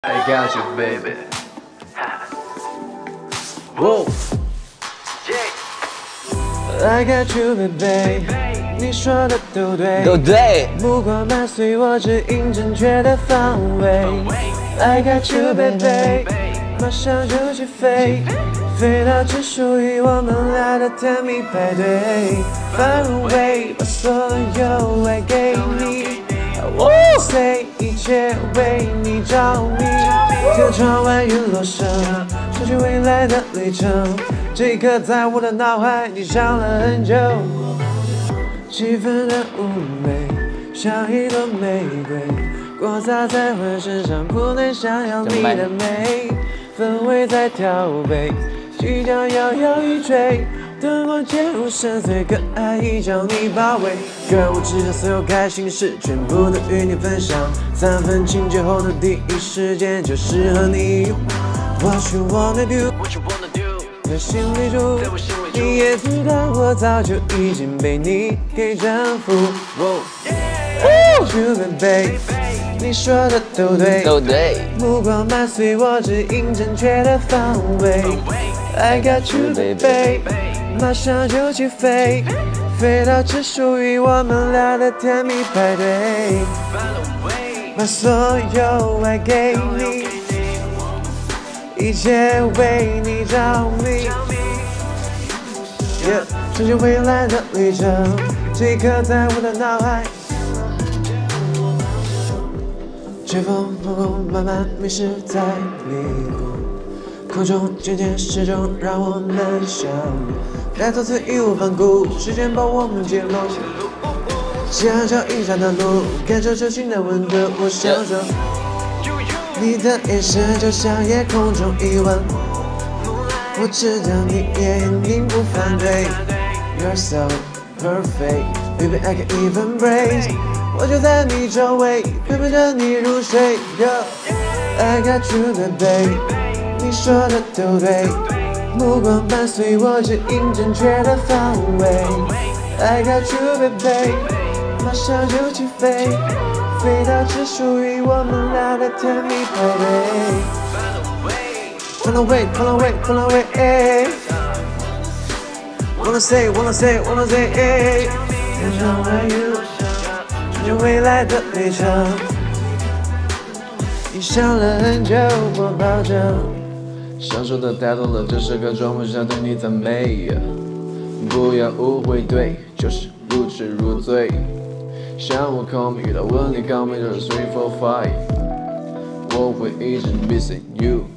I got you, baby. Whoa. I got you, baby. 你说的都对， 都对。 目光伴随我指引正确的方位。I got you, baby. 马上就起飞，飞到只属于我们俩的甜蜜派对。Far away， 把所有爱给你。I say 一切为你着迷。听窗外雨落声，说起未来的旅程。这一刻在我的脑海里想了很久。气氛的妩媚，像一朵玫瑰，裹洒在浑身上，不能想象你的美。氛围在调配，即将摇摇欲坠，灯光渐入深邃，可爱已将你包围。Girl， 我知道所有开心事全部都与你分享。3分亲切后的第一时间就适合你。What you wanna do？ 在心里住，你也知道我早就已经被你给征服。You baby， 你说的都对， 都对。 目光伴随我指引正确的方位。I got you baby， 马上就起飞，飞到只属于我们俩的甜蜜派对，把所有爱给你。一切为你着迷，追求未来的旅程，这一刻在我的脑海。吹风破空，慢慢迷失在迷宫，空中渐渐失重，让我们相遇。再多次义无反顾，时间把我们接拢。想找一闪的路，感受手心的温度，我享受。你的眼神就像夜空中一吻，我知道你也一定不反对。You're so perfect, baby I can even breathe。我就在你周围，陪伴着你入睡。I got you, baby， 你说的都对，目光伴随我指引正确的方位。I got you, baby， 马上就起飞。飞到只属于我们俩的甜蜜派对。Wanna wait, wanna wait, wanna wait. Wanna say, wanna say, wanna say. 天上来雨，追求未来的旅程。你想了很久，我保证。享受的太多了，这时刻装不下对你赞美。不要误会，对，就是如痴如醉。像我空遇到问题，高明就是3 4 5，我会一直 missing you。